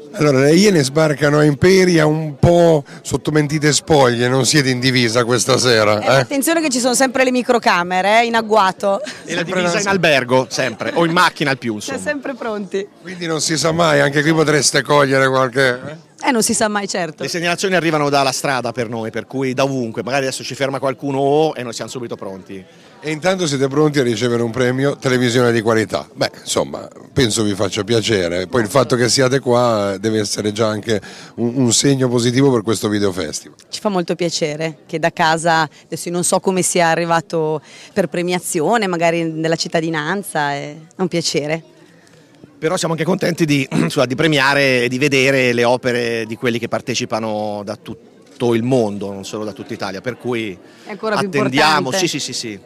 Allora, le Iene sbarcano a Imperia un po' sotto mentite spoglie, non siete in divisa questa sera? Attenzione che ci sono sempre le microcamere in agguato. E la divisa in albergo, sempre, o in macchina al più, Siamo insomma. sempre pronti. Quindi non si sa mai, anche qui potreste cogliere qualche... Non si sa mai, certo. Le segnalazioni arrivano dalla strada per noi, per cui da ovunque, magari adesso ci ferma qualcuno e noi siamo subito pronti. E intanto siete pronti a ricevere un premio televisione di qualità. Beh, insomma, penso vi faccia piacere. Poi il fatto che siate qua deve essere già anche un segno positivo per questo video festival. Ci fa molto piacere che da casa, adesso io non so come sia arrivato per premiazione, magari nella cittadinanza, è un piacere. Però siamo anche contenti di premiare e di vedere le opere di quelli che partecipano da tutto il mondo, non solo da tutta Italia, per cui è ancora più attendiamo, importante. sì.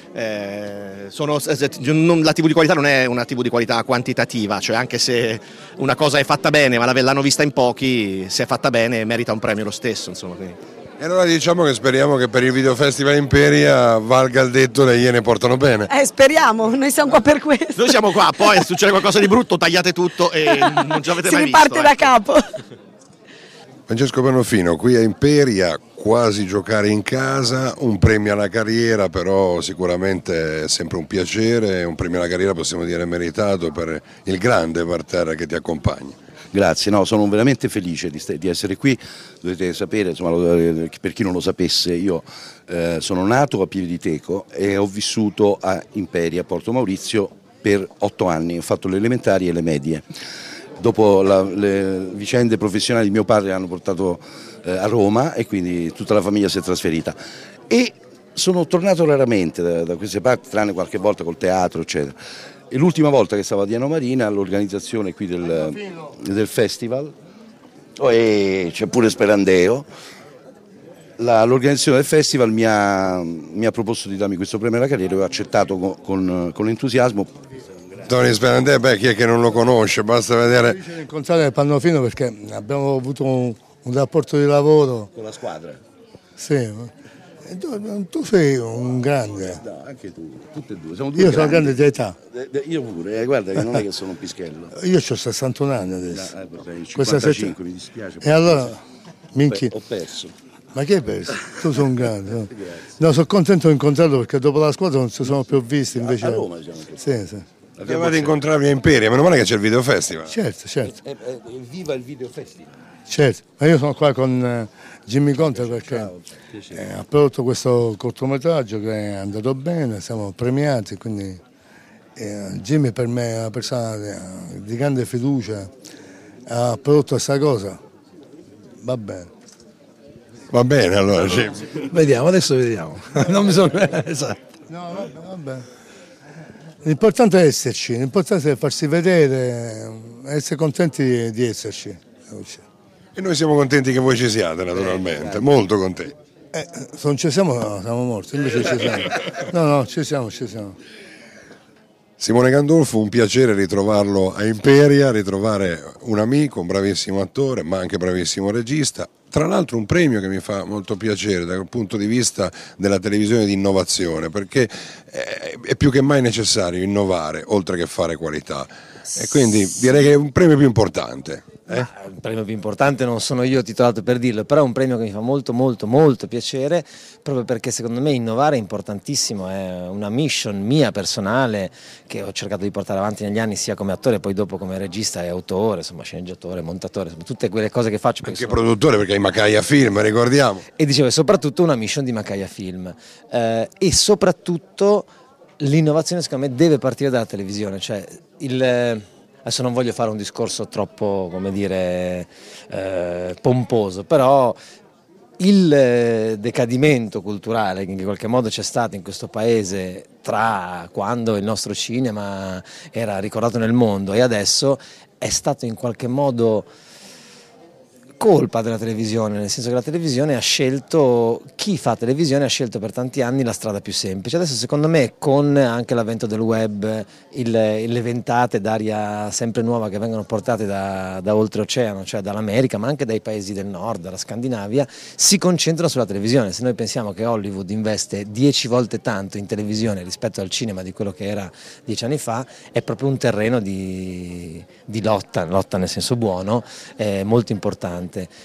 La TV di qualità non è una TV di qualità quantitativa, cioè anche se una cosa è fatta bene ma l'hanno vista in pochi, se è fatta bene merita un premio lo stesso, insomma. E allora diciamo che speriamo che per il video festival Imperia valga il detto le Iene portano bene. Speriamo, noi siamo qua per questo. Noi siamo qua, poi se succede qualcosa di brutto tagliate tutto e non ci avete si mai riparte visto. da capo. Francesco Pannofino, qui a Imperia, quasi giocare in casa, un premio alla carriera, però sicuramente è sempre un piacere, un premio alla carriera possiamo dire meritato per il grande parterre che ti accompagna. Grazie, no, sono veramente felice di essere qui. Dovete sapere, insomma, per chi non lo sapesse, io sono nato a Pieve di Teco e ho vissuto a Imperia, a Porto Maurizio, per 8 anni, ho fatto le elementari e le medie. Dopo le vicende professionali di mio padre hanno portato a Roma e quindi tutta la famiglia si è trasferita. E sono tornato raramente da queste parti, tranne qualche volta col teatro, eccetera. E l'ultima volta che stavo a Diano Marina all'organizzazione qui del festival, e c'è pure Sperandeo, l'organizzazione del festival mi ha proposto di darmi questo premio alla carriera e ho accettato con entusiasmo. Tony Sperandeo, chi è che non lo conosce, basta vedere. Ho incontrato il Pannofino perché abbiamo avuto un rapporto di lavoro. Con la squadra? Sì. Tu sei un grande. No, anche tu, tutti e due. Siamo due Io grandi. sono grande di età. Io pure, guarda che non è che sono un pischello. Io ho 61 anni adesso. Questa 55, mi dispiace. E allora, minchia. Ho perso. Ma che hai perso? Tu sei un grande. No? No, sono contento di incontrarlo perché dopo la squadra non si sono più visti. Invece... A Roma siamo qui. Sì. Abbiamo ad incontrarvi a Imperia, meno male che c'è il video festival. Certo. Viva il video festival. Certo, ma io sono qua con Jimmy Conte perché ha prodotto questo cortometraggio che è andato bene, siamo premiati, quindi Jimmy per me è una persona di grande fiducia, ha prodotto questa cosa, va bene. Va bene allora, Jimmy. Vediamo, adesso vediamo. Non mi sono... esatto. No, va bene. L'importante è esserci, l'importante è farsi vedere, essere contenti di esserci. E noi siamo contenti che voi ci siate, naturalmente, molto contenti. Se non ci siamo, no, siamo morti, invece ci siamo. No, ci siamo. Simone Gandolfo, un piacere ritrovarlo a Imperia, ritrovare un amico, un bravissimo attore, ma anche bravissimo regista. Tra l'altro un premio che mi fa molto piacere dal punto di vista della televisione di innovazione, perché è più che mai necessario innovare, oltre che fare qualità. E quindi direi che è un premio più importante. Il premio più importante non sono io titolato per dirlo, però è un premio che mi fa molto piacere, proprio perché secondo me innovare è importantissimo, è una mission mia personale che ho cercato di portare avanti negli anni sia come attore, poi dopo come regista e autore, insomma sceneggiatore, montatore, insomma, tutte quelle cose che faccio. Anche produttore, perché hai Macaia Film, ricordiamo. E dicevo, soprattutto una mission di Macaia Film e soprattutto l'innovazione secondo me deve partire dalla televisione, cioè adesso non voglio fare un discorso troppo, come dire, pomposo, però il decadimento culturale che in qualche modo c'è stato in questo paese tra quando il nostro cinema era ricordato nel mondo e adesso è stato in qualche modo colpa della televisione, nel senso che la televisione ha scelto, chi fa televisione ha scelto per tanti anni la strada più semplice. Adesso secondo me con anche l'avvento del web, le ventate d'aria sempre nuova che vengono portate da oltreoceano, cioè dall'America ma anche dai paesi del nord, dalla Scandinavia, si concentrano sulla televisione. Se noi pensiamo che Hollywood investe 10 volte tanto in televisione rispetto al cinema di quello che era 10 anni fa, è proprio un terreno di lotta nel senso buono, molto importante.